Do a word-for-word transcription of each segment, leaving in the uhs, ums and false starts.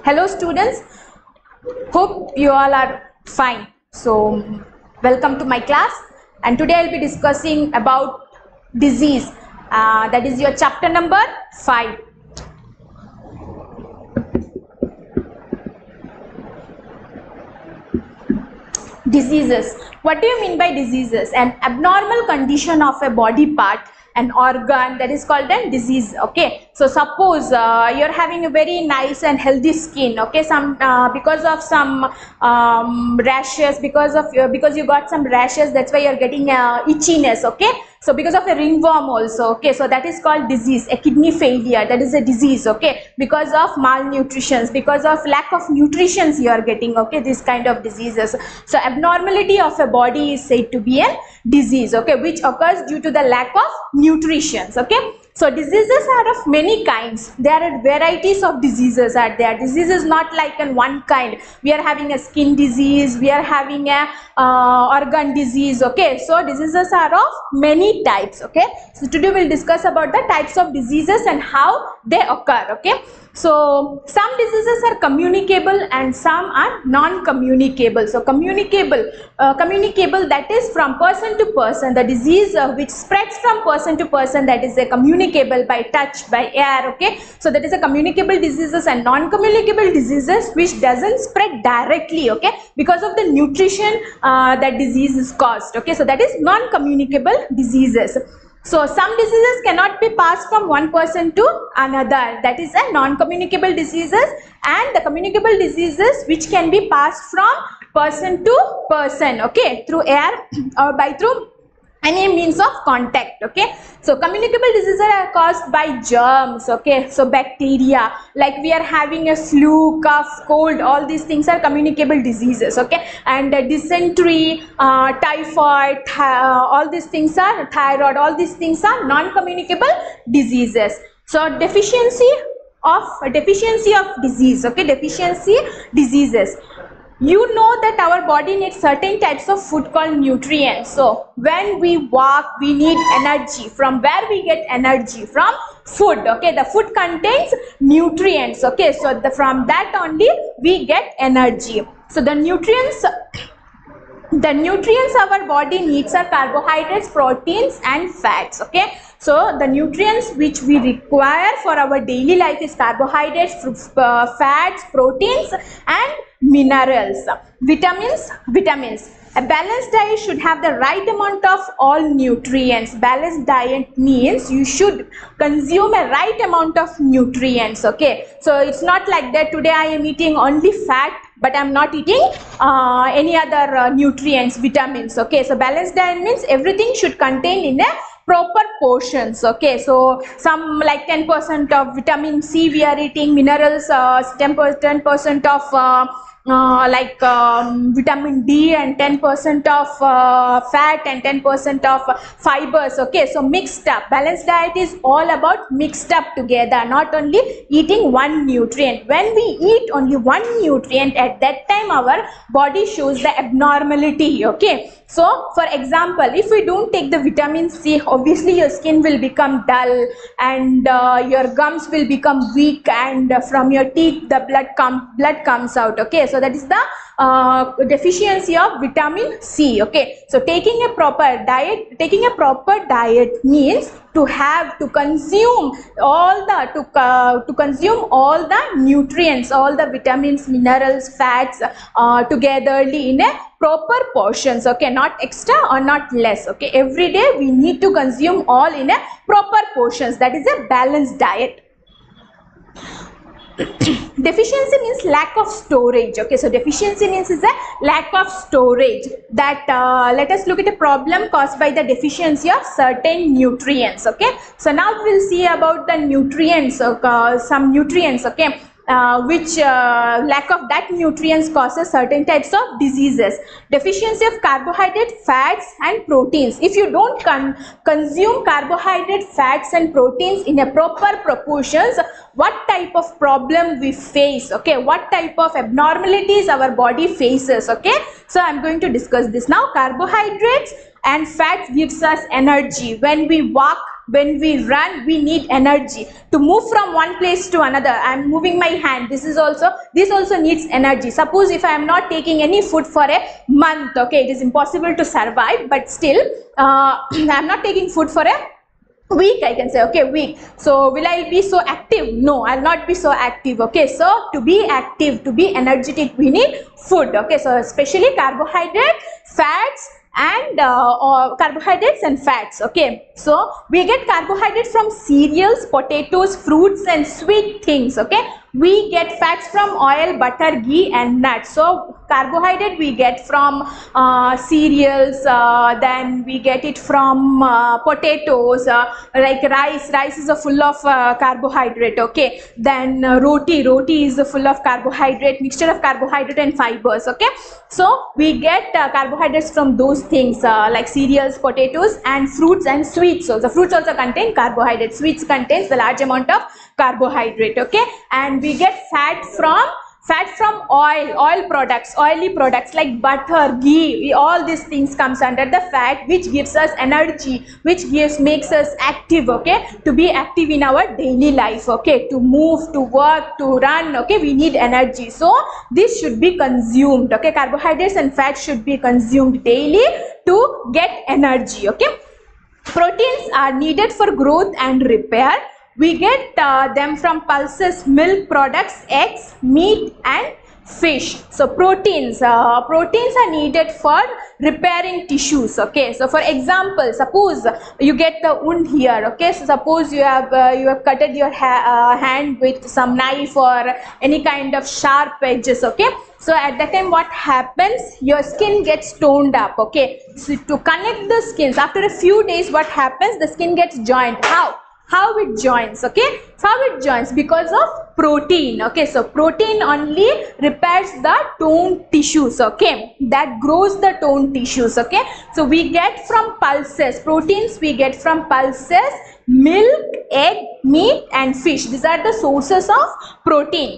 Hello students, hope you all are fine. So welcome to my class, and today I'll be discussing about disease. Uh, that is your chapter number five. Diseases. What do you mean by diseases? An abnormal condition of a body part, an organ, that is called a disease. Okay, so suppose uh, you're having a very nice and healthy skin. Okay, some uh, because of some um, rashes, because of uh, because you got some rashes, that's why you're getting uh, itchiness. Okay, so because of a ringworm also. Okay, so that is called disease. A kidney failure, that is a disease. Okay, because of malnutrition, because of lack of nutrition you are getting. Okay, this kind of diseases. So abnormality of a body is said to be a disease. Okay, which occurs due to the lack of nutrition. Okay, so diseases are of many kinds. There are varieties of diseases are there. Disease is not like in one kind. We are having a skin disease, we are having a uh, organ disease. Okay, so diseases are of many types. Okay, so today we'll discuss about the types of diseases and how they occur. Okay, so some diseases are communicable and some are non-communicable. So communicable, uh, communicable that is from person to person. The disease uh, which spreads from person to person, that is a communicable by touch, by air. Okay, so that is a communicable diseases, and non-communicable diseases which doesn't spread directly. Okay, because of the nutrition uh, that disease is caused. Okay, so that is non-communicable diseases. So some diseases cannot be passed from one person to another, that is a non-communicable diseases, and the communicable diseases which can be passed from person to person. Okay, through air or by through any means of contact. Okay, so communicable diseases are caused by germs. Okay, so bacteria, like we are having a flu, cough, cold, all these things are communicable diseases. Okay, and uh, dysentery, uh, typhoid, uh, all these things are thyroid, all these things are non-communicable diseases. So deficiency of deficiency of disease. Okay, deficiency diseases. You know that our body needs certain types of food called nutrients. So when we walk, we need energy. From where we get energy? From food. Okay, the food contains nutrients. Okay, so the, from that only we get energy. So the nutrients the nutrients our body needs are carbohydrates, proteins and fats. Okay, so the nutrients which we require for our daily life is carbohydrates, uh, fats, proteins and minerals. Vitamins, vitamins. A balanced diet should have the right amount of all nutrients. Balanced diet means you should consume a right amount of nutrients. Okay, so it's not like that today I am eating only fat but I'm not eating uh, any other uh, nutrients, vitamins. Okay, so balanced diet means everything should contain in a proper portions. Okay, so some like ten percent of vitamin C we are eating, minerals uh, ten percent of uh, uh, like um, vitamin D, and ten percent of uh, fat and ten percent of fibers. Okay, so mixed up. Balanced diet is all about mixed up together, not only eating one nutrient. When we eat only one nutrient, at that time our body shows the abnormality. Okay, so for example, if we don't take the vitamin C, obviously your skin will become dull, and uh, your gums will become weak, and uh, from your teeth the blood come blood comes out. Okay, so that is the uh, deficiency of vitamin C. Okay, so taking a proper diet, taking a proper diet means to have to consume all the to uh, to consume all the nutrients, all the vitamins, minerals, fats uh, togetherly in a proper portions. Okay, not extra or not less. Okay, every day we need to consume all in a proper portions. That is a balanced diet. Deficiency means lack of storage. Okay, so deficiency means is a lack of storage. That uh, let us look at a problem caused by the deficiency of certain nutrients. Okay, so now we'll see about the nutrients. Uh, some nutrients. Okay, uh, which uh, lack of that nutrients causes certain types of diseases. Deficiency of carbohydrate, fats and proteins. If you don't con consume carbohydrate, fats and proteins in a proper proportions, what type of problem we face? Okay, what type of abnormalities our body faces? Okay, so I'm going to discuss this now. Carbohydrates and fats gives us energy. When we walk, when we run, we need energy to move from one place to another. I am moving my hand. This is also, this also needs energy. Suppose if I am not taking any food for a month, okay, it is impossible to survive, but still uh, I am not taking food for a week, I can say, okay, week. So will I be so active? No, I'll not be so active. Okay, so to be active, to be energetic, we need food. Okay, so especially carbohydrate, fats, and uh, or carbohydrates and fats. Okay, so we get carbohydrates from cereals, potatoes, fruits, and sweet things. Okay, we get fats from oil, butter, ghee, and nuts. So carbohydrate we get from uh, cereals, uh, then we get it from uh, potatoes, uh, like rice. Rice is a full of uh, carbohydrate. Okay, then uh, roti. Roti is a full of carbohydrate, mixture of carbohydrate and fibers. Okay, so we get uh, carbohydrates from those things uh, like cereals, potatoes, and fruits and sweets. So the fruits also contain carbohydrate. Sweets contains the large amount of carbohydrate. Okay, and we get fat from fat from oil, oil products, oily products like butter, ghee. All these things comes under the fat, which gives us energy, which gives makes us active. Okay, to be active in our daily life. Okay, to move, to work, to run. Okay, we need energy. So this should be consumed. Okay, carbohydrates and fats should be consumed daily to get energy. Okay, proteins are needed for growth and repair. We get uh, them from pulses, milk products, eggs, meat, and fish. So proteins, uh, proteins are needed for repairing tissues. Okay, so for example, suppose you get the wound here. Okay, so suppose you have uh, you have cutted your ha uh, hand with some knife or any kind of sharp edges. Okay, so at that time what happens, your skin gets toned up. Okay, so to connect the skins, after a few days what happens, the skin gets joined. How? How it joins? Okay, how it joins? Because of protein. Okay, so protein only repairs the toned tissues. Okay, that grows the toned tissues. Okay, so we get from pulses, proteins we get from pulses, milk, egg, meat, and fish. These are the sources of protein.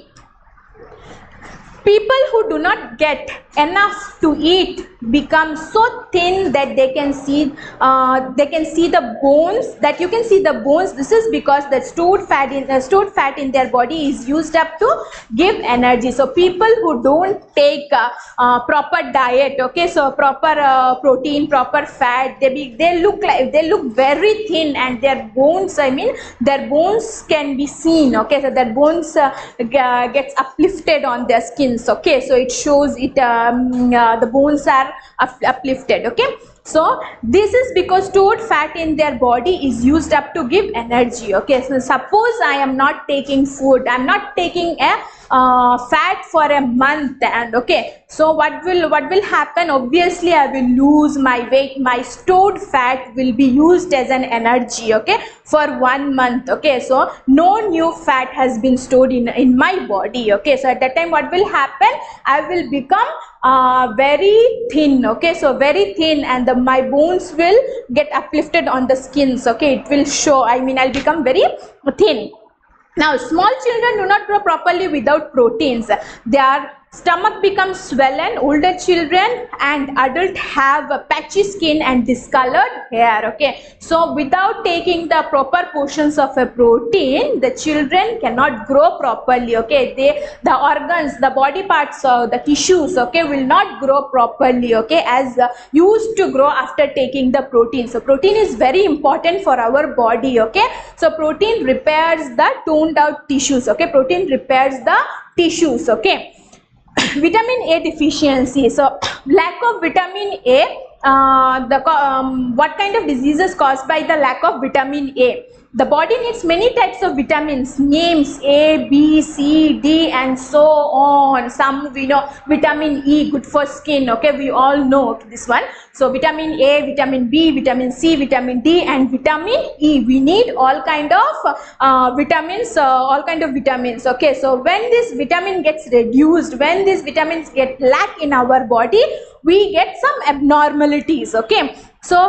People who do not get enough to eat become so thin that they can see uh, they can see the bones, that you can see the bones. This is because the stored fat in uh, stored fat in their body is used up to give energy. So people who don't take uh, uh, proper diet, okay, so proper uh, protein, proper fat, they be they look like they look very thin, and their bones, I mean their bones can be seen. Okay, so their bones uh, gets uplifted on their skins. Okay, so it shows it um, uh, the bones are up uplifted. Okay, so this is because stored fat in their body is used up to give energy. Okay, so suppose I am not taking food, I am not taking a uh, fat for a month, and okay, so what will what will happen? Obviously I will lose my weight. My stored fat will be used as an energy. Okay, for one month. Okay, so no new fat has been stored in in my body. Okay, so at that time what will happen? I will become uh, very thin. Okay, so very thin, and the my bones will get uplifted on the skins. Okay, it will show, I mean I'll become very thin. Now small children do not grow properly without proteins. Their stomach becomes swollen. Older children and adults have a patchy skin and discolored hair. Okay, so without taking the proper portions of a protein, the children cannot grow properly. Okay, they the organs, the body parts, uh, the tissues, okay, will not grow properly. Okay, as uh, used to grow after taking the protein. So protein is very important for our body. Okay, so protein repairs the toned out tissues. Okay, protein repairs the tissues. Okay, vitamin A deficiency. So lack of vitamin A, uh, the um, what kind of diseases caused by the lack of vitamin A? The body needs many types of vitamins, names A, B, C, D, and so on. Some we know, vitamin E, good for skin. Okay, we all know this one. So vitamin A, vitamin B, vitamin C, vitamin D, and vitamin E. We need all kind of uh, vitamins, uh, all kind of vitamins. Okay, so when this vitamin gets reduced, when these vitamins get lack in our body, we get some abnormalities. Okay, so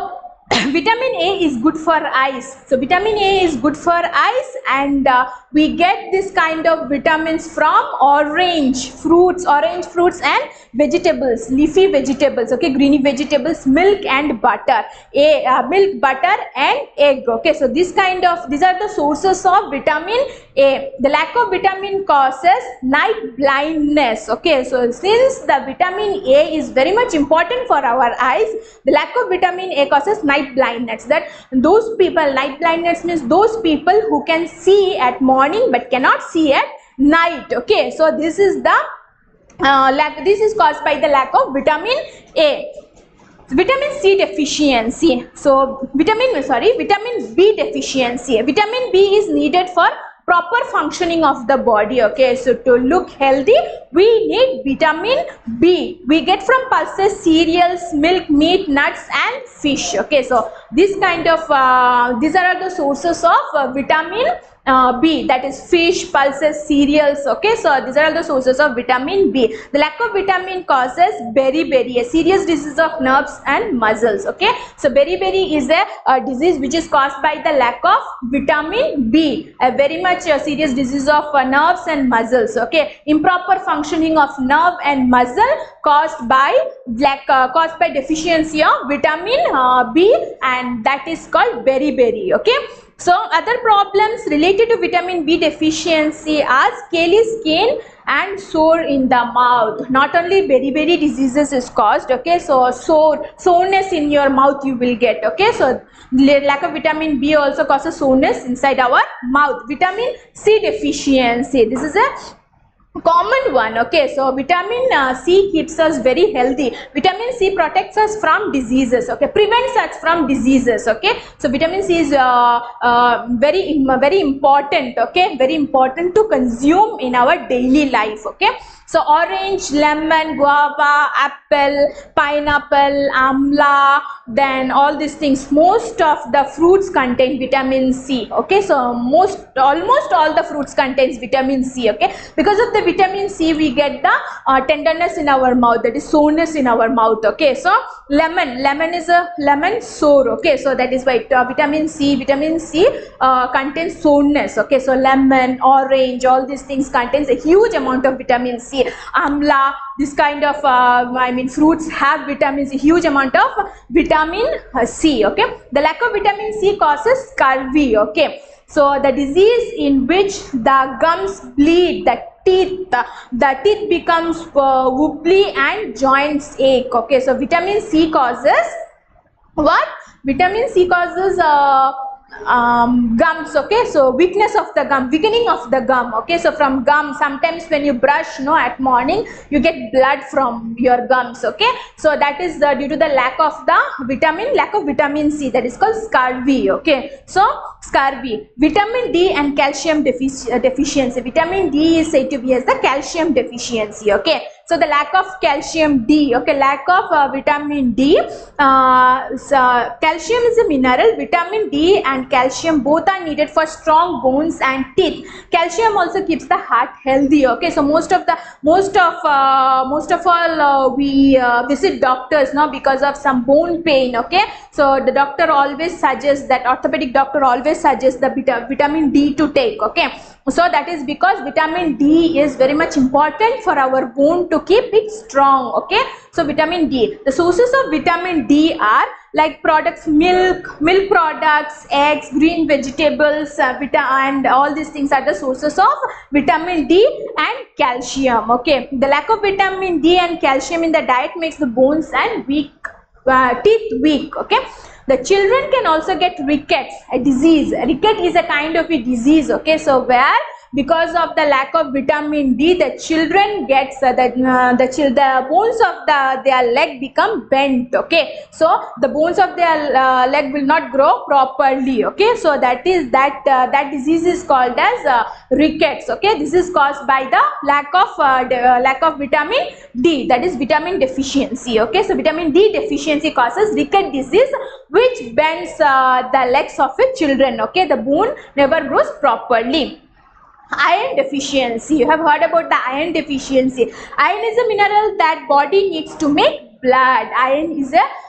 vitamin A is good for eyes. So vitamin A is good for eyes, and uh, we get this kind of vitamins from orange fruits, orange fruits and vegetables, leafy vegetables, okay, greeny vegetables, milk and butter, a uh, milk, butter and egg. Okay, so this kind of, these are the sources of vitamin A. The lack of vitamin causes night blindness. Okay, so since the vitamin A is very much important for our eyes, the lack of vitamin A causes night blindness. That those people, night blindness means those people who can see at morning but cannot see at night. Okay, so this is the uh, lack, this is caused by the lack of vitamin A. Vitamin C deficiency. So vitamin, sorry, vitamin B deficiency. Vitamin B is needed for proper functioning of the body. Okay, so to look healthy we need vitamin B. We get from pulses, cereals, milk, meat, nuts and fish. Okay, so this kind of uh, these are the sources of uh, vitamin Uh, B, that is fish, pulses, cereals. Okay, so these are all the sources of vitamin B. The lack of vitamin causes beriberi, a serious disease of nerves and muscles. Okay, so beriberi is a, a disease which is caused by the lack of vitamin B, a very much a serious disease of uh, nerves and muscles. Okay, improper functioning of nerve and muscle caused by lack uh, caused by deficiency of vitamin uh, B, and that is called beriberi. Okay, so other problems related to vitamin B deficiency are scaly skin and sore in the mouth. Not only beriberi diseases is caused. Okay, so sore soreness in your mouth you will get. Okay, so lack of vitamin B also causes soreness inside our mouth. Vitamin C deficiency, this is a common one. Okay, so vitamin uh, C keeps us very healthy. Vitamin C protects us from diseases. Okay, prevents us from diseases. Okay, so vitamin C is uh, uh, very very important. Okay, very important to consume in our daily life. Okay, so orange, lemon, guava, apple, pineapple, amla, then all these things, most of the fruits contain vitamin C. Okay, so most almost all the fruits contains vitamin C. Okay, because of the vitamin C we get the uh, tenderness in our mouth, that is soreness in our mouth. Okay, so lemon, lemon is a lemon sore. Okay, so that is why uh, vitamin C, vitamin C uh, contains soreness. Okay, so lemon, orange, all these things contains a huge amount of vitamin C. Amla, this kind of uh, I mean fruits have vitamins, a huge amount of vitamin C. Okay, the lack of vitamin C causes scurvy. Okay, so the disease in which the gums bleed, the teeth, the teeth becomes uh, wobbly and joints ache. Okay, so vitamin C causes what? Vitamin C causes uh, um, gums. Okay, so weakness of the gum, weakening of the gum. Okay, so from gum, sometimes when you brush, no, at morning you get blood from your gums. Okay, so that is uh, due to the lack of the vitamin, lack of vitamin C, that is called scurvy. Okay, so scurvy. Vitamin D and calcium defici uh, deficiency. Vitamin D is said to be as the calcium deficiency. Okay, so the lack of calcium D. Okay, lack of uh, vitamin D. Uh, so calcium is a mineral. Vitamin D and calcium both are needed for strong bones and teeth. Calcium also keeps the heart healthy. Okay, so most of the most of uh, most of all uh, we uh, visit doctors now because of some bone pain. Okay, so the doctor always suggests, that orthopedic doctor always suggests the vita vitamin D to take. Okay, so that is because vitamin D is very much important for our bone to keep it strong. Okay, so vitamin D, the sources of vitamin D are like products, milk, milk products, eggs, green vegetables, uh, vita and all these things are the sources of vitamin D and calcium. Okay, the lack of vitamin D and calcium in the diet makes the bones and weak uh, teeth weak. Okay, the children can also get rickets, a disease. Ricket is a kind of a disease. Okay, so where because of the lack of vitamin D, the children gets uh, the uh, the, the bones of the their leg become bent. Okay, so the bones of their uh, leg will not grow properly. Okay, so that is that uh, that disease is called as uh, rickets. Okay, this is caused by the lack of uh, uh, lack of vitamin D, that is vitamin deficiency. Okay, so vitamin D deficiency causes ricket disease, which bends uh, the legs of a children. Okay, the bone never grows properly. Iron deficiency, you have heard about the iron deficiency. Iron is a mineral that body needs to make blood. Iron is a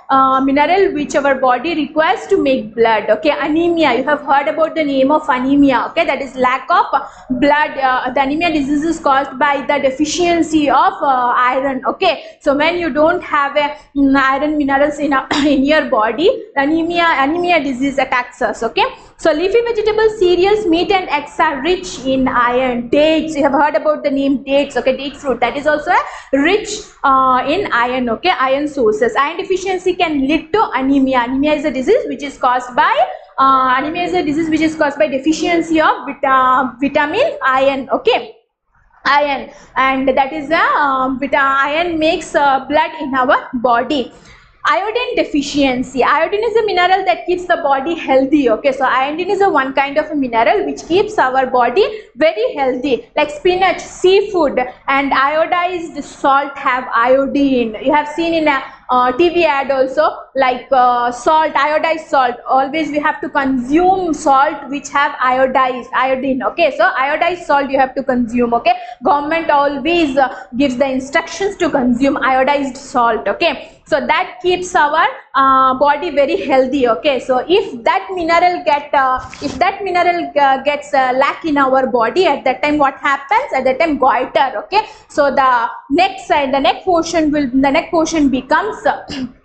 uh, mineral which our body requires to make blood. Okay, anemia, you have heard about the name of anemia. Okay, that is lack of blood. Uh, the anemia disease is caused by the deficiency of uh, iron. Okay, so when you don't have a um, iron minerals in, a, in your body, anemia anemia disease attacks us. Okay, so leafy vegetables, cereals, meat and eggs are rich in iron. Dates, you have heard about the name dates. Okay, date fruit, that is also a rich uh, in iron. Okay, iron sources. Iron deficiency can lead to anemia. Anemia is a disease which is caused by uh, anemia is a disease which is caused by deficiency of vita, vitamin iron. Okay, iron, and that is a um, vita, iron makes uh, blood in our body. Iodine deficiency. Iodine is a mineral that keeps the body healthy. Okay, so iodine is a one kind of a mineral which keeps our body very healthy. Like spinach, seafood and iodized salt have iodine. You have seen in a uh, T V ad also, like uh, salt, iodized salt. Always we have to consume salt which have iodized iodine. Okay, so iodized salt you have to consume. Okay, government always uh, gives the instructions to consume iodized salt. Okay, so that keeps our uh, body very healthy. Okay, so if that mineral get uh, if that mineral uh, gets uh, lack in our body, at that time what happens? At that time goiter. Okay, so the neck side, the neck portion will the neck portion becomes uh,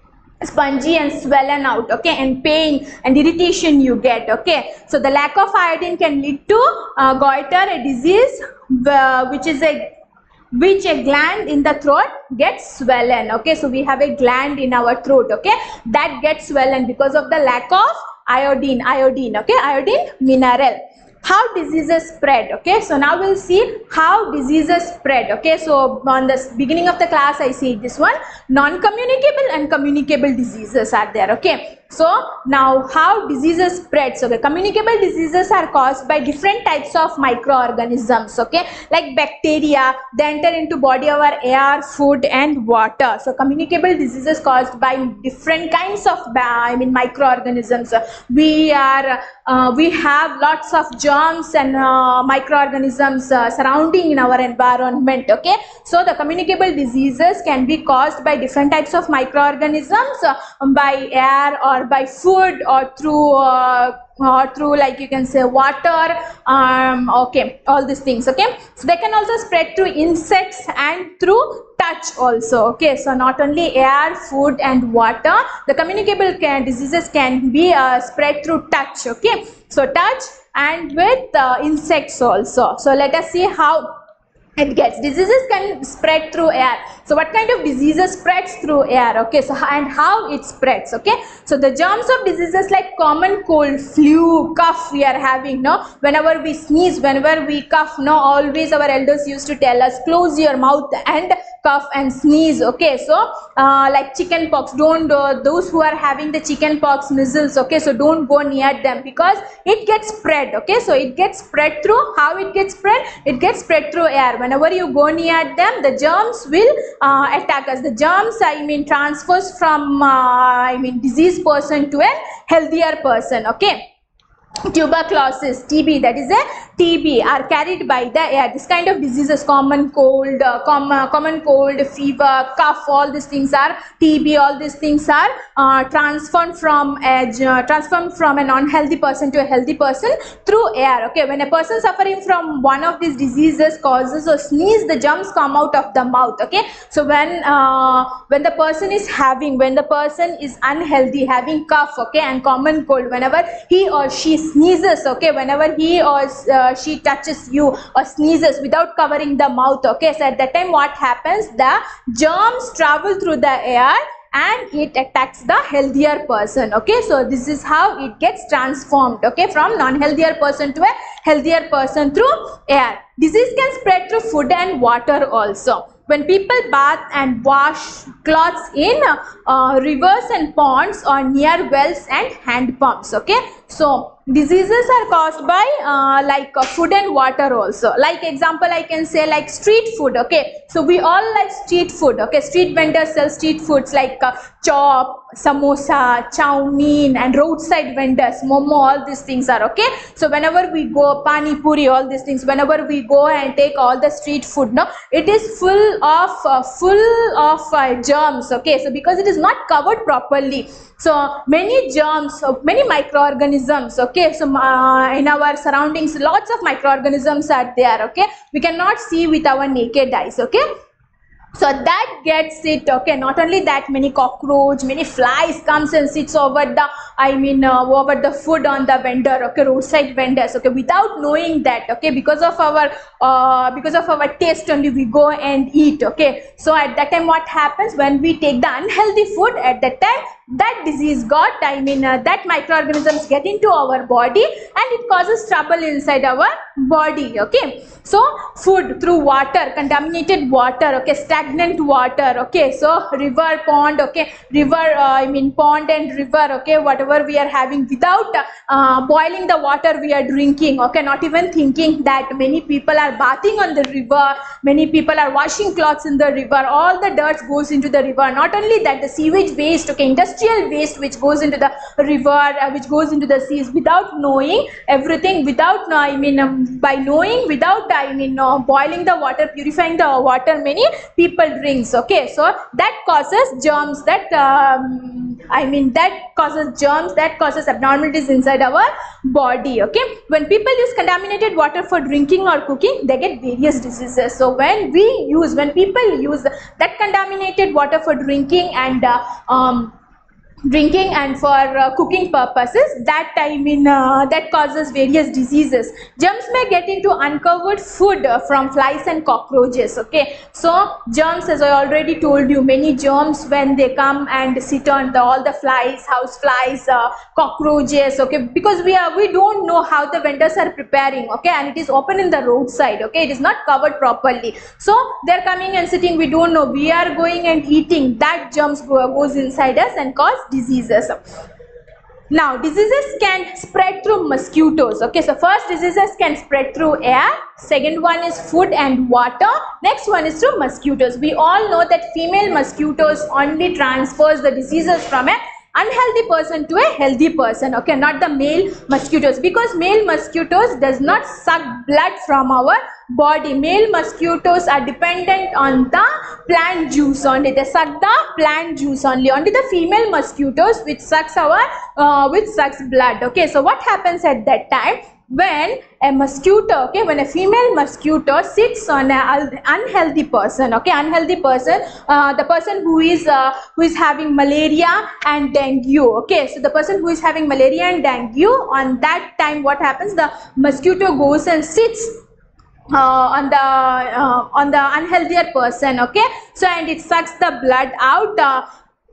spongy and swollen out. Okay, and pain and irritation you get. Okay, so the lack of iodine can lead to uh, goiter, a disease uh, which is a which a gland in the throat gets swollen. Okay, so we have a gland in our throat. Okay, that gets swollen because of the lack of iodine. Iodine. Okay, iodine mineral. How diseases spread. Okay, so now we'll see how diseases spread. Okay, so on the beginning of the class I see this one, non-communicable and communicable diseases are there. Okay, so now how diseases spread. So the communicable diseases are caused by different types of microorganisms. Okay, like bacteria, they enter into body our air, food and water. So communicable diseases caused by different kinds of I mean microorganisms. We are uh, we have lots of germs and uh, microorganisms uh, surrounding in our environment. Okay, so the communicable diseases can be caused by different types of microorganisms, uh, by air or by food or through uh, or through like you can say water, um, okay, all these things. Okay, so they can also spread through insects and through touch also. Okay, so not only air, food and water, the communicable can, diseases can be uh, spread through touch. Okay, so touch and with uh, insects also. So let us see how it gets. Diseases can spread through air. So what kind of diseases spreads through air? Okay, so and how it spreads. Okay, so the germs of diseases like common cold, flu, cough we are having, no, whenever we sneeze, whenever we cough, no, always our elders used to tell us close your mouth and cough and sneeze. Okay, so uh, like chicken pox, don't uh, those who are having the chicken pox, measles, okay, so don't go near them because it gets spread. Okay, so it gets spread through, how it gets spread? It gets spread through air. Whenever you go near them, the germs will uh, attack us. The germs, I mean, transfers from uh, I mean diseased person to a healthier person. Okay, tuberculosis, T B, that is a T B, are carried by the air. This kind of diseases, common cold, uh, com uh, common cold, fever, cough, all these things are T B. All these things are uh, transformed from a uh, transformed from an unhealthy person to a healthy person through air. Okay, when a person suffering from one of these diseases causes or sneeze, the germs come out of the mouth. Okay, so when uh, when the person is having, when the person is unhealthy, having cough, okay, and common cold, whenever he or she sneezes, okay, whenever he or uh, she touches you or sneezes without covering the mouth, okay, so at that time what happens? The germs travel through the air and it attacks the healthier person. Okay, so this is how it gets transformed, okay, from non-healthier person to a healthier person through air. Disease can spread through food and water also. When people bath and wash clothes in uh, rivers and ponds or near wells and hand pumps. Okay, So diseases are caused by uh, like uh, food and water also. Like example I can say like street food. Okay, so we all like street food. Okay, street vendors sell street foods like uh, chop, samosa, chow mein, and roadside vendors, momo, all these things are okay. So whenever we go, pani puri, all these things, whenever we go and take all the street food, no, it is full of uh, full of uh, germs. Okay, so because it is not covered properly, so many germs, many microorganisms. Okay, so uh, in our surroundings lots of microorganisms are there. Okay, we cannot see with our naked eyes. Okay, so that gets it. Okay, not only that, many cockroach, many flies comes and sits over the, I mean uh, over the food on the vendor. Okay, roadside vendors. Okay, without knowing that. Okay, because of our uh, because of our taste only we go and eat. Okay, so at that time what happens, when we take the unhealthy food, at that time that disease got, I mean uh, that microorganisms get into our body and it causes trouble inside our body. Okay, so food through water, contaminated water. Okay, stagnant water. Okay, so river, pond. Okay, river, uh, I mean pond and river. Okay, whatever we are having, without uh, boiling the water we are drinking. Okay, not even thinking that. Many people are bathing on the river, many people are washing clothes in the river, all the dirt goes into the river. Not only that, the sewage waste, okay, industrial waste which goes into the river, uh, which goes into the seas, without knowing everything, without uh, I mean um, by knowing, without I mean uh, boiling the water, purifying the water, many people drinks. Okay, so that causes germs, that um, I mean that causes germs, that causes abnormalities inside our body. Okay, when people use contaminated water for drinking or cooking, they get various diseases. So when we use, when people use that contaminated water for drinking and uh, um, drinking and for uh, cooking purposes, that I mean uh, that causes various diseases. Germs may get into uncovered food uh, from flies and cockroaches. Okay, so germs, as I already told you, many germs when they come and sit on the all the flies, house flies, uh, cockroaches. Okay, because we are we don't know how the vendors are preparing. Okay, and it is open in the roadside. Okay, it is not covered properly, so they are coming and sitting, we don't know, we are going and eating, that germs go, goes inside us and cause diseases. Now diseases can spread through mosquitoes. Okay, so first diseases can spread through air, second one is food and water, next one is through mosquitoes. We all know that female mosquitoes only transfers the diseases from a unhealthy person to a healthy person. Okay, not the male mosquitoes, because male mosquitoes does not suck blood from our body. Male mosquitoes are dependent on the plant juice only, they suck the plant juice only. Only the female mosquitoes which sucks our uh, which sucks blood. Okay, so what happens at that time, when a mosquito, okay, when a female mosquito sits on an unhealthy person, okay, unhealthy person, uh, the person who is uh, who is having malaria and dengue. Okay, so the person who is having malaria and dengue, on that time what happens, the mosquito goes and sits Uh, on the uh, on the unhealthier person. Okay, so and it sucks the blood out, uh,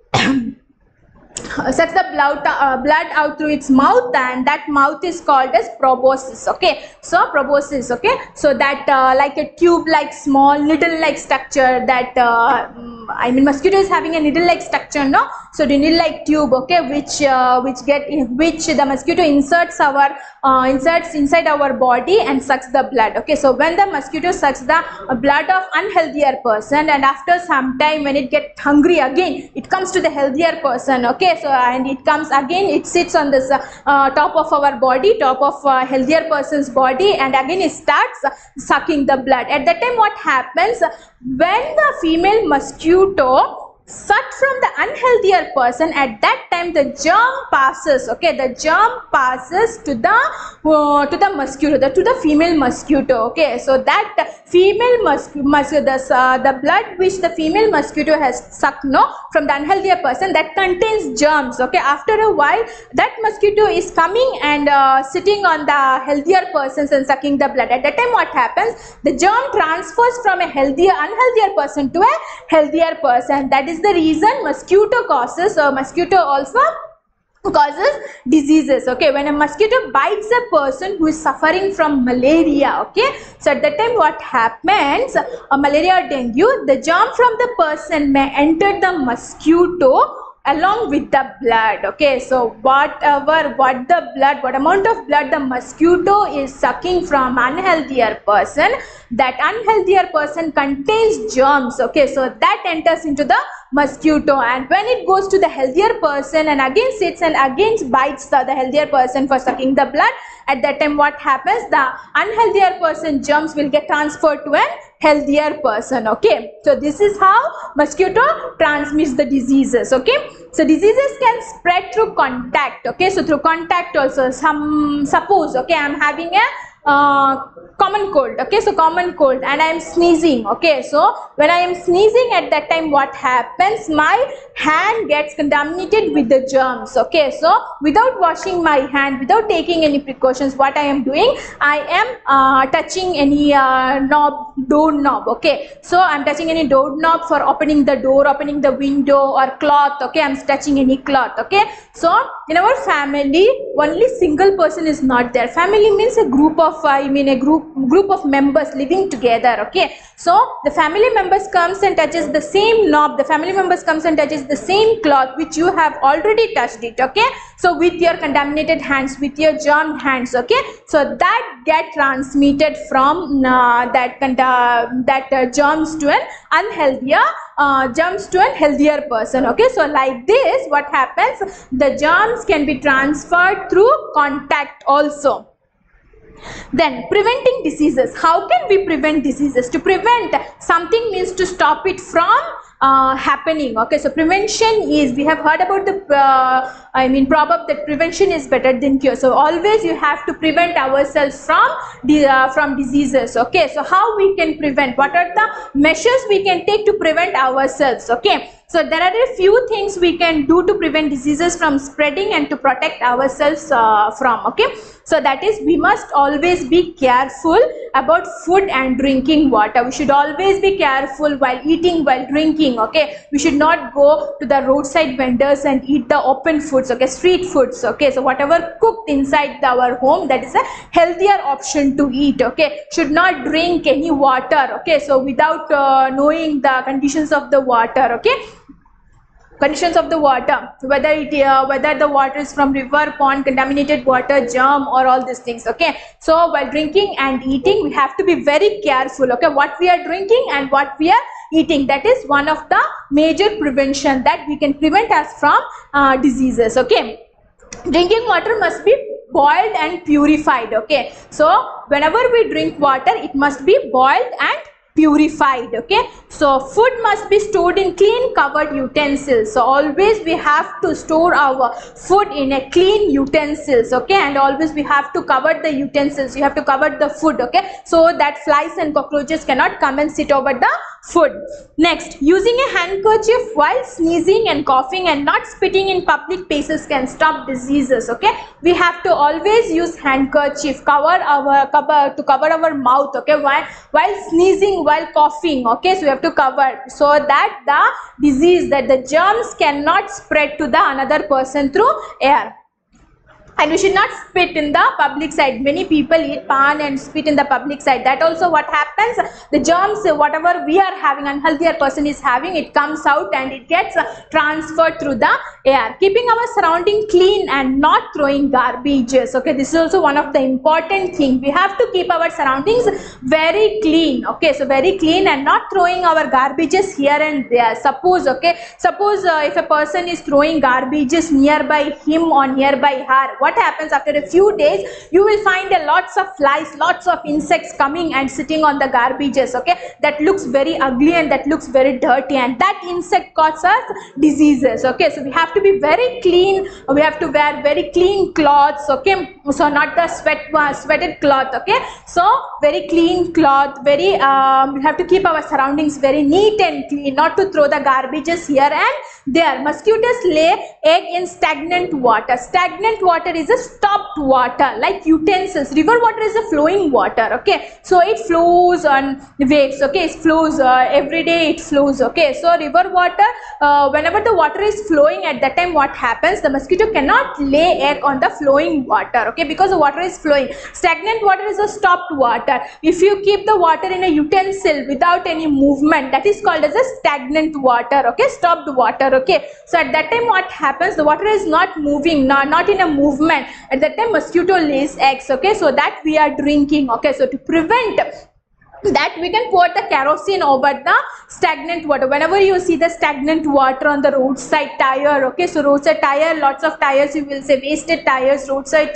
sucks the blood, uh, blood out through its mouth, and that mouth is called as proboscis. Okay, so proboscis. Okay, so that uh, like a tube like small needle like structure, that uh, I mean mosquito is having a needle like structure, no, so the needle like tube. Okay, which uh, which get in which the mosquito inserts our uh, inserts inside our body and sucks the blood. Okay, so when the mosquito sucks the uh, blood of unhealthier person, and after some time when it gets hungry again, it comes to the healthier person. Okay, so and it comes again, it sits on this uh, uh, top of our body, top of uh, healthier person's body, and again it starts uh, sucking the blood. At that time what happens, when the female mosquito sucked from the unhealthier person, at that time the germ passes. Okay, the germ passes to the uh, to the mosquito, the, to the female mosquito. Okay, so that female mosquito, the, uh, the blood which the female mosquito has sucked, no, from the unhealthier person, that contains germs. Okay, after a while that mosquito is coming and uh, sitting on the healthier persons and sucking the blood. At that time what happens, the germ transfers from a healthier unhealthier person to a healthier person. That is the reason mosquito causes or mosquito also causes diseases. Okay, when a mosquito bites a person who is suffering from malaria, okay, so at that time what happens, a malaria or dengue, the germ from the person may enter the mosquito along with the blood. Okay, so whatever what the blood, what amount of blood the mosquito is sucking from unhealthier person, that unhealthier person contains germs. Okay, so that enters into the mosquito, and when it goes to the healthier person and again sits and again bites the, the healthier person for sucking the blood, at that time what happens, the unhealthier person germs will get transferred to a healthier person. Okay, so this is how mosquito transmits the diseases. Okay, so diseases can spread through contact. Okay, so through contact also, some suppose, okay, I am having a uh, common cold. Okay, so common cold and I am sneezing. Okay, so when I am sneezing, at that time what happens, my hand gets contaminated with the germs. Okay, so without washing my hand, without taking any precautions, what I am doing, I am uh, touching any uh, knob, door knob. Okay, so I am touching any door knob for opening the door, opening the window, or cloth. Okay, I am touching any cloth. Okay, so in our family only single person is not there. Family means a group of I mean a group group of members living together. Okay, so the family members comes and touches the same knob, the family members comes and touches the same cloth which you have already touched it. Okay, so with your contaminated hands, with your germ hands. Okay, so that get transmitted from uh, that uh, that uh, germs to an unhealthier uh, germs to an healthier person. Okay, so like this what happens, the germs can be transferred through contact also. Then preventing diseases. How can we prevent diseases? To prevent something means to stop it from uh, happening. Okay, so prevention is, we have heard about the uh, I mean proverb that prevention is better than cure. So always you have to prevent ourselves from the uh, from diseases. Okay, so how we can prevent, what are the measures we can take to prevent ourselves? Okay, so there are a few things we can do to prevent diseases from spreading and to protect ourselves uh, from. Okay, so that is, we must always be careful about food and drinking water. We should always be careful while eating, while drinking. Okay, we should not go to the roadside vendors and eat the open foods. Okay, street foods. Okay, so whatever cooked inside our home, that is a healthier option to eat. Okay, should not drink any water. Okay, so without uh, knowing the conditions of the water. Okay, conditions of the water, whether it uh, whether the water is from river, pond, contaminated water, germ, or all these things. Okay, so while drinking and eating, we have to be very careful. Okay, what we are drinking and what we are eating, that is one of the major prevention that we can prevent us from uh, diseases. Okay, drinking water must be boiled and purified. Okay, so whenever we drink water, it must be boiled and purified. Okay, so food must be stored in clean covered utensils. So always we have to store our food in a clean utensils. Okay, and always we have to cover the utensils, you have to cover the food. Okay, so that flies and cockroaches cannot come and sit over the food. Next, using a handkerchief while sneezing and coughing and not spitting in public places can stop diseases. Okay, we have to always use handkerchief, cover our cover to cover our mouth. Okay, while while sneezing, while coughing. Okay, so we have to cover so that the disease, that the germs cannot spread to the another person through air. And we should not spit in the public side. Many people eat pan and spit in the public side. That also what happens, the germs, whatever we are having, unhealthier person is having, it comes out and it gets transferred through the air. Keeping our surrounding clean and not throwing garbages. Okay, this is also one of the important thing. We have to keep our surroundings very clean. Okay, so very clean and not throwing our garbages here and there. Suppose, okay, suppose uh, if a person is throwing garbages nearby him or nearby her, what happens after a few days, you will find a lots of flies, lots of insects coming and sitting on the garbages. Okay, that looks very ugly and that looks very dirty, and that insect causes diseases. Okay, so we have to be very clean, we have to wear very clean clothes. Okay, so not the sweat uh, sweated cloth. Okay, so very clean cloth, very um, we have to keep our surroundings very neat and clean, not to throw the garbages here and there. Mosquitoes lay egg in stagnant water. Stagnant water is a stopped water, like utensils. River water is a flowing water. Okay, so it flows on waves. Okay, it flows uh, every day, it flows. Okay, so river water uh, whenever the water is flowing, at that time what happens, the mosquito cannot lay egg on the flowing water, okay, because the water is flowing. Stagnant water is a stopped water. If you keep the water in a utensil without any movement, that is called as a stagnant water, okay, stopped water, okay. So at that time what happens, the water is not moving, not, not in a movement, at that time mosquito lays eggs, okay. So that we are drinking, okay. So to prevent that, we can pour the kerosene over the stagnant water. Whenever you see the stagnant water on the roadside tire, okay, so roadside tire, lots of tires, you will say wasted tires, roadside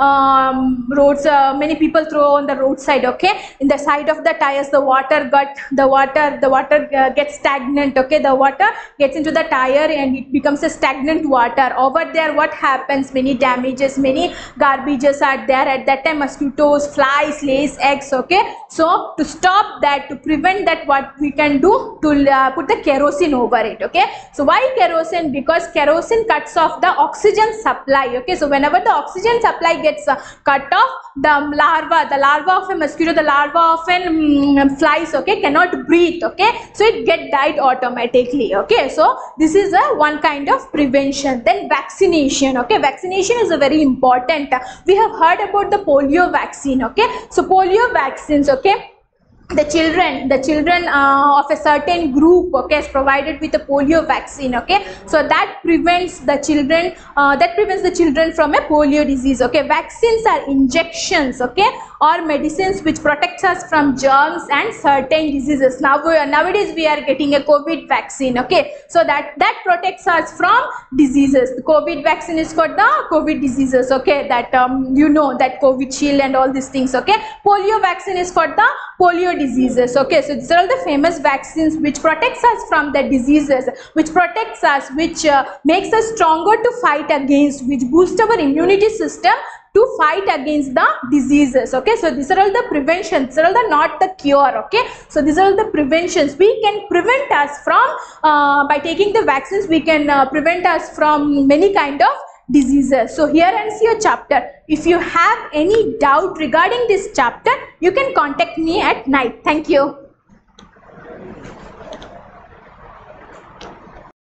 um, roads, uh, many people throw on the roadside, okay. In the side of the tires, the water got the water the water uh, gets stagnant, okay. The water gets into the tire and it becomes a stagnant water. Over there what happens, many damages, many garbages are there. At that time mosquitoes, flies, lays eggs, okay. So to stop that, to prevent that, what we can do, to uh, put the kerosene over it, okay. So why kerosene? Because kerosene cuts off the oxygen supply, okay. So whenever the oxygen supply gets uh, cut off, the larva the larva of a mosquito, the larva of an um, flies, okay, cannot breathe, okay. So it get died automatically, okay. So this is a one kind of prevention. Then vaccination, okay. Vaccination is a very important. We have heard about the polio vaccine, okay. So polio vaccines, okay, the children the children uh, of a certain group, okay, is provided with a polio vaccine, okay. So that prevents the children uh, that prevents the children from a polio disease, okay. Vaccines are injections, okay, or medicines which protects us from germs and certain diseases. Now nowadays we are getting a COVID vaccine, okay. So that that protects us from diseases. The COVID vaccine is for the COVID diseases, okay, that um, you know, that COVID shield and all these things, okay. Polio vaccine is for the polio diseases, okay. So these are all the famous vaccines which protects us from the diseases, which protects us, which uh, makes us stronger to fight against, which boosts our immunity system to fight against the diseases, okay. So these are all the preventions, these are all the, not the cure, okay. So these are all the preventions. We can prevent us from uh, by taking the vaccines, we can uh, prevent us from many kind of diseases. So here ends your chapter. If you have any doubt regarding this chapter, you can contact me at night. Thank you.